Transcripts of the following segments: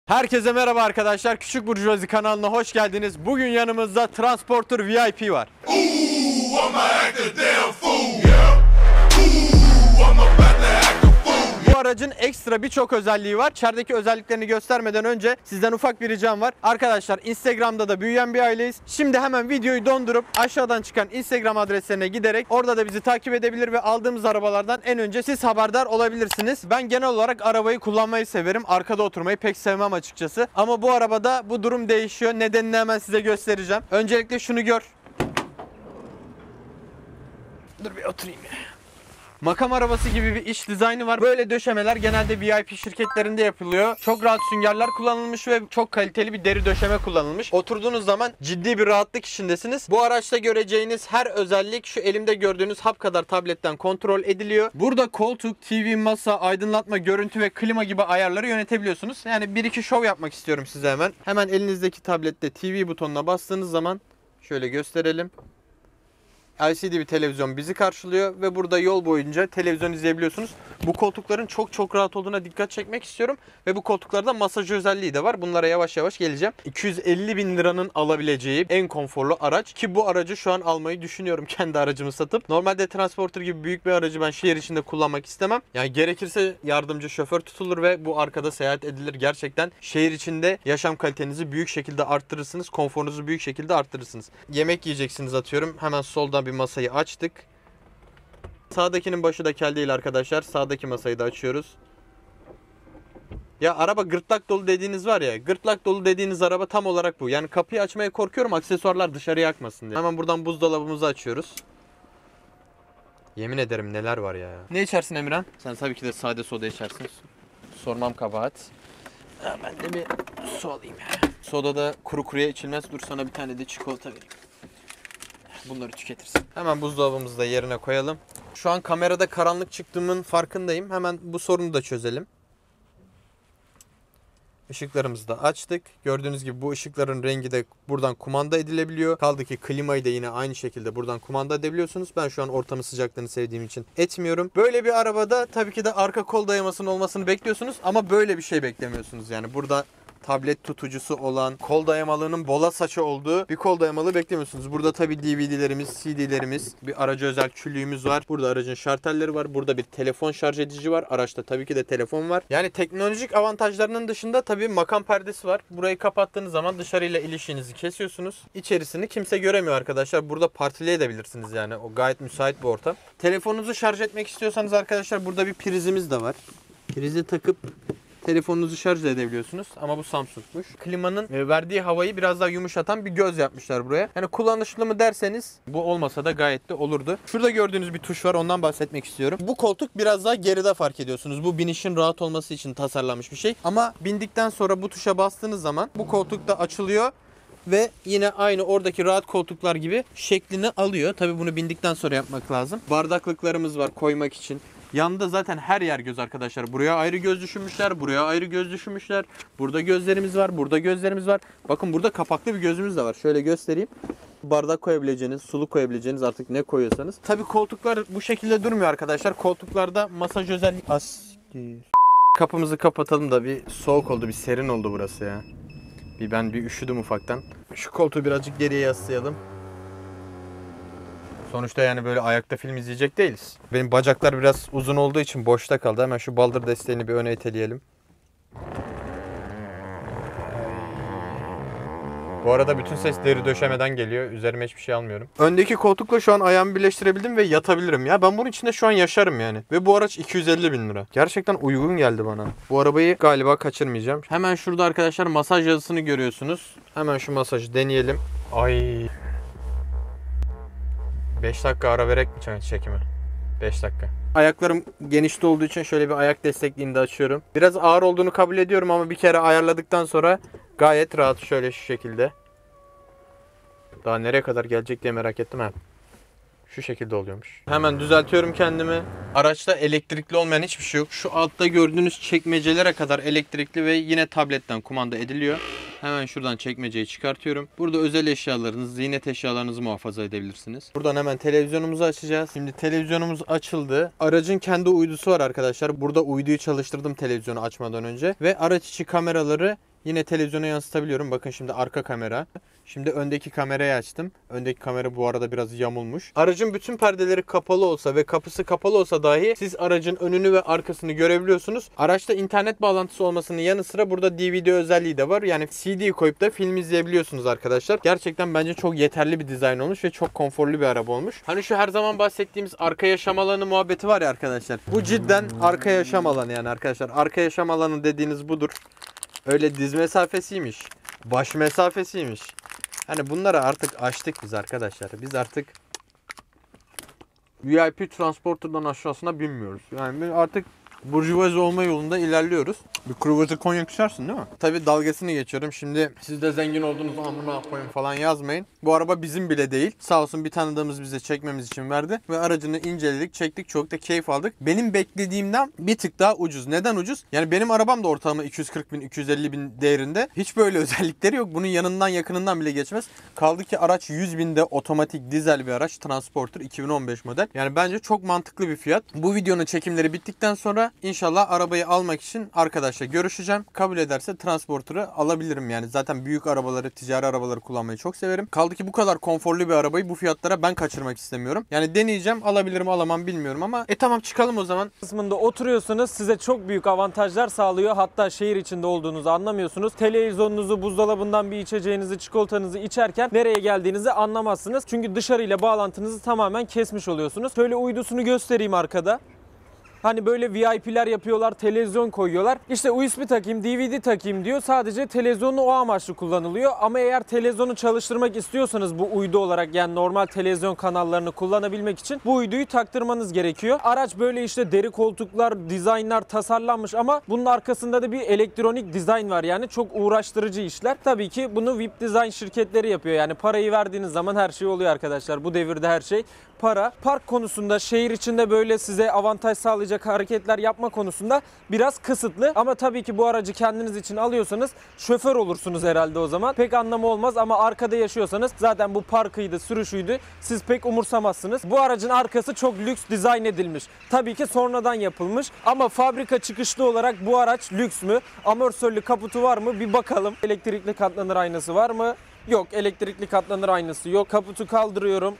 Herkese merhaba arkadaşlar. Küçük Burjuvazi kanalına hoş geldiniz. Bugün yanımızda Transporter VIP var. Bu aracın ekstra birçok özelliği var. İçerideki özelliklerini göstermeden önce sizden ufak bir ricam var. Arkadaşlar Instagram'da da büyüyen bir aileyiz. Şimdi hemen videoyu dondurup aşağıdan çıkan Instagram adreslerine giderek orada da bizi takip edebilir ve aldığımız arabalardan en önce siz haberdar olabilirsiniz. Ben genel olarak arabayı kullanmayı severim. Arkada oturmayı pek sevmem açıkçası. Ama bu arabada bu durum değişiyor. Nedenini hemen size göstereceğim. Öncelikle şunu gör. Dur bir oturayım ya. Makam arabası gibi bir iç dizaynı var. Böyle döşemeler genelde VIP şirketlerinde yapılıyor. Çok rahat süngerler kullanılmış ve çok kaliteli bir deri döşeme kullanılmış. Oturduğunuz zaman ciddi bir rahatlık içindesiniz. Bu araçta göreceğiniz her özellik şu elimde gördüğünüz hap kadar tabletten kontrol ediliyor. Burada koltuk, TV, masa, aydınlatma, görüntü ve klima gibi ayarları yönetebiliyorsunuz. Yani 1-2 şov yapmak istiyorum size hemen. Hemen elinizdeki tablette TV butonuna bastığınız zaman şöyle gösterelim. LCD bir televizyon bizi karşılıyor ve burada yol boyunca televizyon izleyebiliyorsunuz. Bu koltukların çok rahat olduğuna dikkat çekmek istiyorum. Ve bu koltuklarda masaj özelliği de var. Bunlara yavaş yavaş geleceğim. 250 bin liranın alabileceği en konforlu araç. Ki bu aracı şu an almayı düşünüyorum kendi aracımı satıp. Normalde Transporter gibi büyük bir aracı ben şehir içinde kullanmak istemem. Yani gerekirse yardımcı şoför tutulur ve bu arkada seyahat edilir. Gerçekten şehir içinde yaşam kalitenizi büyük şekilde arttırırsınız. Konforunuzu büyük şekilde arttırırsınız. Yemek yiyeceksiniz atıyorum. Hemen soldan bir masayı açtık. Sağdakinin başı da kel değil arkadaşlar. Sağdaki masayı da açıyoruz. Ya araba gırtlak dolu dediğiniz var ya. Gırtlak dolu dediğiniz araba tam olarak bu. Yani kapıyı açmaya korkuyorum aksesuarlar dışarıya akmasın diye. Hemen buradan buzdolabımızı açıyoruz. Yemin ederim neler var ya. Ne içersin Emirhan? Sen tabii ki de sade soda içersin. Sormam kabahat. Ben de bir su alayım ya. Soda da kuru kuruya içilmez. Dur sana bir tane de çikolata vereyim. Bunları tüketirsin. Hemen buzdolabımızı da yerine koyalım. Şu an kamerada karanlık çıktığımın farkındayım. Hemen bu sorunu da çözelim. Işıklarımızı da açtık. Gördüğünüz gibi bu ışıkların rengi de buradan kumanda edilebiliyor. Kaldı ki klimayı da yine aynı şekilde buradan kumanda edebiliyorsunuz. Ben şu an ortamı sıcaklığını sevdiğim için etmiyorum. Böyle bir arabada tabii ki de arka kol dayamasının olmasını bekliyorsunuz. Ama böyle bir şey beklemiyorsunuz. Yani burada tablet tutucusu olan, kol dayamalığının bola saçı olduğu bir kol dayamalı beklemiyorsunuz. Burada tabii DVD'lerimiz, CD'lerimiz, bir araca özel küllüğümüz var. Burada aracın şartelleri var. Burada bir telefon şarj edici var. Araçta tabii ki de telefon var. Yani teknolojik avantajlarının dışında tabii makam perdesi var. Burayı kapattığınız zaman dışarıyla ilişkinizi kesiyorsunuz. İçerisini kimse göremiyor arkadaşlar. Burada partileyebilirsiniz yani. O gayet müsait bir ortam. Telefonunuzu şarj etmek istiyorsanız arkadaşlar burada bir prizimiz de var. Prizi takıp telefonunuzu şarj edebiliyorsunuz ama bu Samsung'muş. Klimanın verdiği havayı biraz daha yumuşatan bir göz yapmışlar buraya. Yani kullanışlı mı derseniz bu olmasa da gayet de olurdu. Şurada gördüğünüz bir tuş var, ondan bahsetmek istiyorum. Bu koltuk biraz daha geride fark ediyorsunuz. Bu binişin rahat olması için tasarlanmış bir şey. Ama bindikten sonra bu tuşa bastığınız zaman bu koltuk da açılıyor. Ve yine aynı oradaki rahat koltuklar gibi şeklini alıyor. Tabii bunu bindikten sonra yapmak lazım. Bardaklıklarımız var koymak için. Yanında zaten her yer göz arkadaşlar. Buraya ayrı göz düşünmüşler. Buraya ayrı göz düşünmüşler. Burada gözlerimiz var. Burada gözlerimiz var. Bakın burada kapaklı bir gözümüz de var. Şöyle göstereyim. Bardak koyabileceğiniz, suluk koyabileceğiniz artık ne koyuyorsanız. Tabii koltuklar bu şekilde durmuyor arkadaşlar. Koltuklarda masaj özelliği... Kapımızı kapatalım da bir soğuk oldu, bir serin oldu burası ya. Ben bir üşüdüm ufaktan. Şu koltuğu birazcık geriye yaslayalım. Sonuçta yani böyle ayakta film izleyecek değiliz. Benim bacaklar biraz uzun olduğu için boşta kaldı. Hemen şu baldır desteğini bir öne iteleyelim. Bu arada bütün ses deri döşemeden geliyor. Üzerime hiçbir şey almıyorum. Öndeki koltukla şu an ayağımı birleştirebildim ve yatabilirim ya. Ben bunun içinde şu an yaşarım yani. Ve bu araç 250 bin lira. Gerçekten uygun geldi bana. Bu arabayı galiba kaçırmayacağım. Hemen şurada arkadaşlar masaj yazısını görüyorsunuz. Hemen şu masajı deneyelim. Ay. 5 dakika ara vererek mi çekimi? 5 dakika. Ayaklarım genişte olduğu için şöyle bir ayak destekliğini de açıyorum. Biraz ağır olduğunu kabul ediyorum ama bir kere ayarladıktan sonra gayet rahat şöyle şu şekilde. Daha nereye kadar gelecek diye merak ettim ha. Şu şekilde oluyormuş. Hemen düzeltiyorum kendimi. Araçta elektrikli olmayan hiçbir şey yok. Şu altta gördüğünüz çekmecelere kadar elektrikli ve yine tabletten kumanda ediliyor. Hemen şuradan çekmeceyi çıkartıyorum. Burada özel eşyalarınızı, ziynet eşyalarınızı muhafaza edebilirsiniz. Buradan hemen televizyonumuzu açacağız. Şimdi televizyonumuz açıldı. Aracın kendi uydusu var arkadaşlar. Burada uyduyu çalıştırdım televizyonu açmadan önce. Ve araç içi kameraları Yine televizyona yansıtabiliyorum. Bakın şimdi arka kamera. Şimdi öndeki kamerayı açtım. Öndeki kamera bu arada biraz yamulmuş. Aracın bütün perdeleri kapalı olsa ve kapısı kapalı olsa dahi siz aracın önünü ve arkasını görebiliyorsunuz. Araçta internet bağlantısı olmasının yanı sıra burada DVD özelliği de var. Yani CD koyup da film izleyebiliyorsunuz arkadaşlar. Gerçekten bence çok yeterli bir dizayn olmuş ve çok konforlu bir araba olmuş. Hani şu her zaman bahsettiğimiz arka yaşam alanı muhabbeti var ya arkadaşlar. Bu cidden arka yaşam alanı yani arkadaşlar. Arka yaşam alanı dediğiniz budur. Öyle diz mesafesiymiş. Baş mesafesiymiş. Hani bunları artık aştık biz arkadaşlar. Biz artık VIP Transporter'dan aşağısına binmiyoruz. Yani artık burjuvazi olma yolunda ilerliyoruz. Bir kruvazi konyak içersin değil mi? Tabii dalgasını geçiyorum. Şimdi siz de zengin olduğunuz amına koyun falan yazmayın. Bu araba bizim bile değil. Sağ olsun bir tanıdığımız bize çekmemiz için verdi. Ve aracını inceledik, çektik. Çok da keyif aldık. Benim beklediğimden bir tık daha ucuz. Neden ucuz? Yani benim arabam da ortalama 240 bin, 250 bin değerinde. Hiç böyle özellikleri yok. Bunun yanından yakınından bile geçmez. Kaldı ki araç 100 binde otomatik dizel bir araç. Transporter 2015 model. Yani bence çok mantıklı bir fiyat. Bu videonun çekimleri bittikten sonra İnşallah arabayı almak için arkadaşla görüşeceğim. Kabul ederse Transporter'ı alabilirim yani. Zaten büyük arabaları, ticari arabaları kullanmayı çok severim. Kaldı ki bu kadar konforlu bir arabayı bu fiyatlara ben kaçırmak istemiyorum. Yani deneyeceğim. Alabilirim alamam bilmiyorum ama tamam çıkalım o zaman. Kısmında oturuyorsunuz. Size çok büyük avantajlar sağlıyor. Hatta şehir içinde olduğunuzu anlamıyorsunuz. Televizyonunuzu, buzdolabından bir içeceğinizi, çikolatanızı içerken nereye geldiğinizi anlamazsınız. Çünkü dışarıyla bağlantınızı tamamen kesmiş oluyorsunuz. Şöyle uydusunu göstereyim arkada. Hani böyle VIP'ler yapıyorlar, televizyon koyuyorlar. İşte USB takayım, DVD takayım diyor. Sadece televizyonu o amaçlı kullanılıyor. Ama eğer televizyonu çalıştırmak istiyorsanız bu uydu olarak yani normal televizyon kanallarını kullanabilmek için bu uyduyu taktırmanız gerekiyor. Araç böyle işte deri koltuklar, dizaynlar tasarlanmış ama bunun arkasında da bir elektronik dizayn var. Yani çok uğraştırıcı işler. Tabii ki bunu VIP dizayn şirketleri yapıyor. Yani parayı verdiğiniz zaman her şey oluyor arkadaşlar. Bu devirde her şey para. Park konusunda şehir içinde böyle size avantaj sağlayacak hareketler yapma konusunda biraz kısıtlı. Ama tabii ki bu aracı kendiniz için alıyorsanız şoför olursunuz herhalde o zaman. Pek anlamı olmaz ama arkada yaşıyorsanız zaten bu parkıydı, sürüşüydü. Siz pek umursamazsınız. Bu aracın arkası çok lüks dizayn edilmiş. Tabii ki sonradan yapılmış. Ama fabrika çıkışlı olarak bu araç lüks mü? Amortisörlü kaputu var mı? Bir bakalım. Elektrikli katlanır aynası var mı? Yok. Elektrikli katlanır aynası yok. Kaputu kaldırıyorum.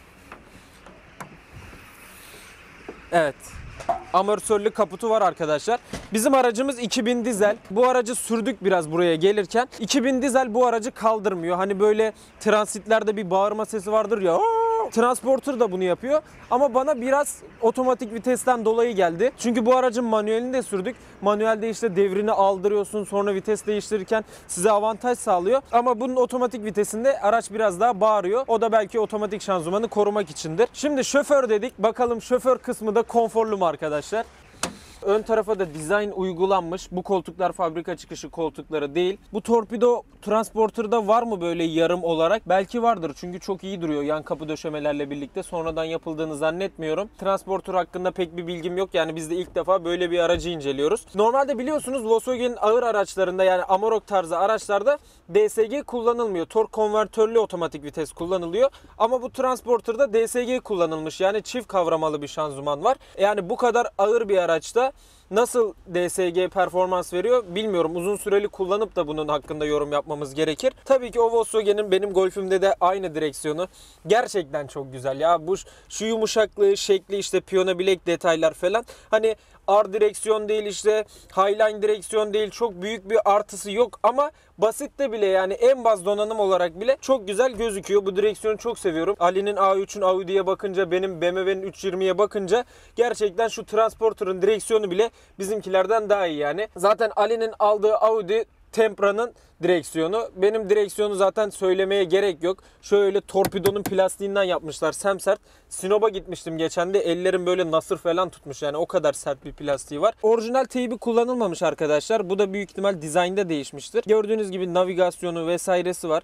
Evet. Amortisörlü kaputu var arkadaşlar. Bizim aracımız 2000 dizel. Bu aracı sürdük biraz buraya gelirken. 2000 dizel bu aracı kaldırmıyor. Hani böyle transitlerde bir bağırma sesi vardır ya. Transporter da bunu yapıyor. Ama bana biraz otomatik vitesten dolayı geldi. Çünkü bu aracın manuelini de sürdük. Manuelde işte devrini aldırıyorsun. Sonra vites değiştirirken size avantaj sağlıyor. Ama bunun otomatik vitesinde araç biraz daha bağırıyor. O da belki otomatik şanzımanı korumak içindir. Şimdi şoför dedik. Bakalım şoför kısmı da konforlu mu arkadaşlar? Ön tarafa da dizayn uygulanmış. Bu koltuklar fabrika çıkışı koltukları değil. Bu torpido Transporter'da var mı böyle yarım olarak? Belki vardır çünkü çok iyi duruyor yan kapı döşemelerle birlikte. Sonradan yapıldığını zannetmiyorum. Transporter hakkında pek bir bilgim yok. Yani biz de ilk defa böyle bir aracı inceliyoruz. Normalde biliyorsunuz Volkswagen'in ağır araçlarında yani Amarok tarzı araçlarda DSG kullanılmıyor. Tork konvertörlü otomatik vites kullanılıyor. Ama bu Transporter'da DSG kullanılmış. Yani çift kavramalı bir şanzıman var. Yani bu kadar ağır bir araçta nasıl DSG performans veriyor bilmiyorum. Uzun süreli kullanıp da bunun hakkında yorum yapmamız gerekir. Tabii ki o Volkswagen'in benim Golf'ümde de aynı direksiyonu. Gerçekten çok güzel ya. Şu yumuşaklığı, şekli işte piyano bilek detaylar falan. Hani R direksiyon değil işte Highline direksiyon değil. Çok büyük bir artısı yok ama basitte bile yani en baz donanım olarak bile çok güzel gözüküyor. Bu direksiyonu çok seviyorum. Ali'nin A3'ün Audi'ye bakınca benim BMW'nin 320'ye bakınca gerçekten şu Transporter'ın direksiyonu bile bizimkilerden daha iyi yani. Zaten Ali'nin aldığı Audi Tempra'nın direksiyonu. Benim direksiyonu zaten söylemeye gerek yok. Şöyle torpidonun plastiğinden yapmışlar semsert. Sinop'a gitmiştim geçen de ellerim böyle nasır falan tutmuş yani o kadar sert bir plastiği var. Orijinal teybi kullanılmamış arkadaşlar. Bu da büyük ihtimal dizaynda değişmiştir. Gördüğünüz gibi navigasyonu vesairesi var.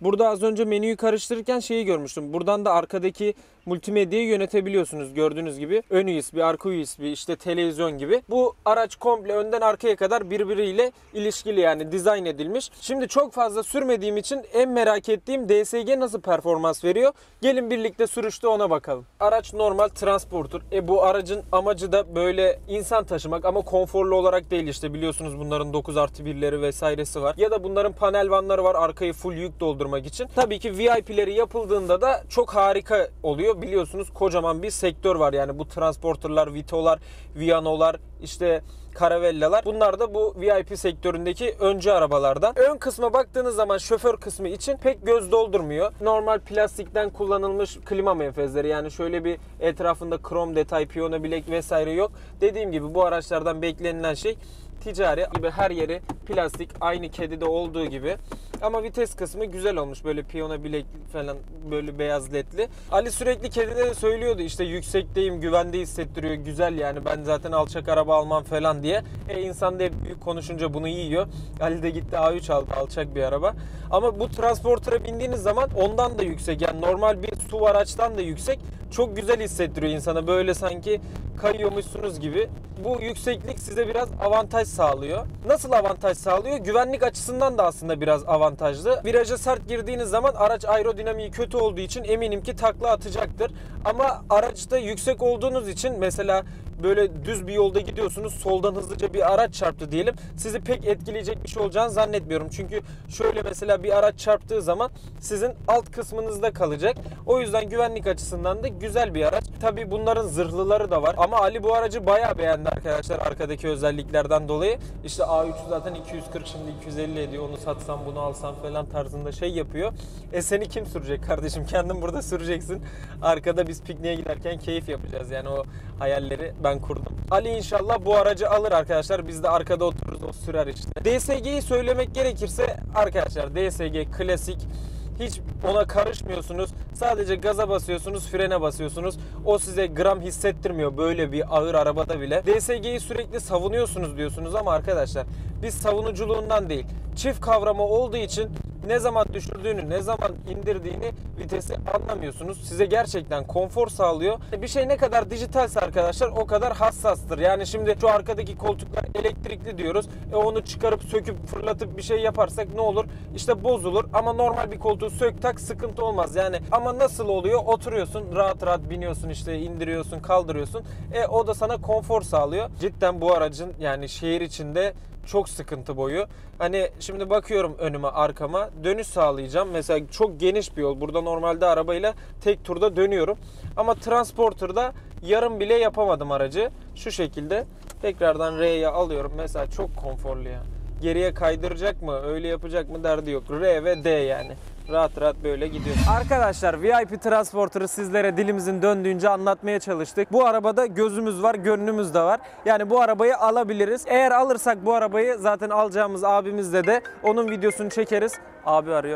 Burada az önce menüyü karıştırırken şeyi görmüştüm. Buradan da arkadaki multimedyayı yönetebiliyorsunuz gördüğünüz gibi. Ön USB, arka USB, işte televizyon gibi. Bu araç komple önden arkaya kadar birbiriyle ilişkili, yani dizayn edilmiş. Şimdi çok fazla sürmediğim için en merak ettiğim DSG nasıl performans veriyor? Gelin birlikte sürüşte ona bakalım. Araç normal transporter. Bu aracın amacı da böyle insan taşımak ama konforlu olarak değil, işte biliyorsunuz bunların 9+1'leri vesairesi var. Ya da bunların panel vanları var arkayı full yük doldurmak için. Tabii ki VIP'leri yapıldığında da çok harika oluyor. Biliyorsunuz kocaman bir sektör var, yani bu transporterlar, Vito'lar, Viano'lar, işte Caravellalar, bunlar da bu VIP sektöründeki öncü arabalardan. Ön kısma baktığınız zaman şoför kısmı için pek göz doldurmuyor. Normal plastikten kullanılmış klima menfezleri, yani şöyle bir etrafında krom detay, piyano bilek vesaire yok. Dediğim gibi bu araçlardan beklenilen şey ticari gibi, her yeri plastik, aynı kedide olduğu gibi. Ama vites kısmı güzel olmuş, böyle piyano bilek falan, böyle beyaz ledli. Ali sürekli kedide de söylüyordu, işte yüksekteyim, güvende hissettiriyor, güzel yani, ben zaten alçak araba almam falan diye. İnsan da hep büyük konuşunca bunu yiyor. Ali de gitti A3 aldı, alçak bir araba. Ama bu transporter'a bindiğiniz zaman ondan da yüksek, yani normal bir SUV araçtan da yüksek. Çok güzel hissettiriyor insana, böyle sanki kayıyormuşsunuz gibi. Bu yükseklik size biraz avantaj sağlıyor. Nasıl avantaj sağlıyor? Güvenlik açısından da aslında biraz avantajlı. Viraja sert girdiğiniz zaman araç aerodinamiği kötü olduğu için eminim ki takla atacaktır. Ama araçta yüksek olduğunuz için, mesela böyle düz bir yolda gidiyorsunuz, soldan hızlıca bir araç çarptı diyelim, sizi pek etkileyecek bir şey olacağını zannetmiyorum. Çünkü şöyle mesela bir araç çarptığı zaman sizin alt kısmınızda kalacak. O yüzden güvenlik açısından da güzel bir araç. Tabii bunların zırhlıları da var. Ama Ali bu aracı bayağı beğendi arkadaşlar, arkadaki özelliklerden dolayı. İşte A3'ü zaten 240, şimdi 250 ediyor. Onu satsam bunu alsam falan tarzında şey yapıyor. Seni kim sürecek kardeşim? Kendin burada süreceksin. Arkada biz pikniğe giderken keyif yapacağız. Yani o hayalleri ben kurdum. Ali inşallah bu aracı alır arkadaşlar. Biz de arkada otururuz, o sürer işte. DSG'yi söylemek gerekirse arkadaşlar, DSG klasik. Hiç ona karışmıyorsunuz. Sadece gaza basıyorsunuz, frene basıyorsunuz. O size gram hissettirmiyor böyle bir ağır arabada bile. DSG'yi sürekli savunuyorsunuz diyorsunuz ama arkadaşlar, biz savunuculuğundan değil, çift kavrama olduğu için ne zaman düşürdüğünü, ne zaman indirdiğini, vitesi anlamıyorsunuz. Size gerçekten konfor sağlıyor. Bir şey ne kadar dijitalse arkadaşlar o kadar hassastır. Yani şimdi şu arkadaki koltuklar elektrikli diyoruz. Onu çıkarıp söküp fırlatıp bir şey yaparsak ne olur? İşte bozulur. Ama normal bir koltuğu sök tak, sıkıntı olmaz. Yani ama nasıl oluyor? Oturuyorsun, rahat rahat biniyorsun, işte indiriyorsun, kaldırıyorsun. O da sana konfor sağlıyor. Cidden bu aracın, yani şehir içinde çok sıkıntı boyu. Hani şimdi bakıyorum önüme, arkama, dönüş sağlayacağım. Mesela çok geniş bir yol. Burada normalde arabayla tek turda dönüyorum. Ama Transporter'da yarım bile yapamadım aracı. Şu şekilde tekrardan R'ye alıyorum. Mesela çok konforlu ya. Geriye kaydıracak mı, öyle yapacak mı derdi yok. R ve D yani. Rahat rahat böyle gidiyor. Arkadaşlar, VIP Transporter'ı sizlere dilimizin döndüğünce anlatmaya çalıştık. Bu arabada gözümüz var, gönlümüz de var. Yani bu arabayı alabiliriz. Eğer alırsak bu arabayı, zaten alacağımız abimizle de onun videosunu çekeriz. Abi arıyor.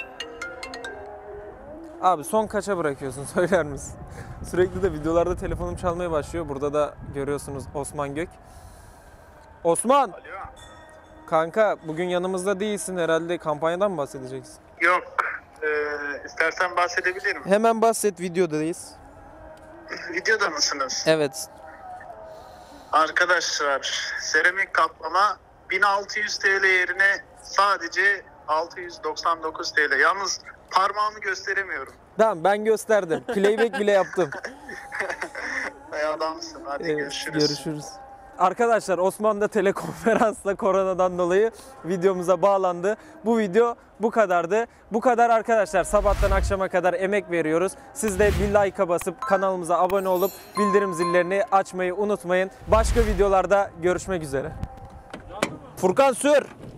Abi son kaça bırakıyorsun, söyler misin? Sürekli de videolarda telefonum çalmaya başlıyor. Burada da görüyorsunuz Osman Gök. Osman! Alo. Kanka bugün yanımızda değilsin herhalde, kampanyadan mı bahsedeceksin? Yok. İstersen bahsedebilirim. Hemen bahset, videodayız. Videoda mısınız? Evet. Arkadaşlar, seramik kaplama 1600 TL yerine sadece 699 TL. Yalnız parmağımı gösteremiyorum. Tamam, ben gösterdim. Playback bile yaptım. Ey adamsın. Hadi Evet, görüşürüz. görüşürüz. Arkadaşlar, Osman da telekonferansla koronadan dolayı videomuza bağlandı. Bu video bu kadardı. Bu kadar arkadaşlar. Sabahtan akşama kadar emek veriyoruz. Siz de bir like'a basıp kanalımıza abone olup bildirim zillerini açmayı unutmayın. Başka videolarda görüşmek üzere. Furkan sür.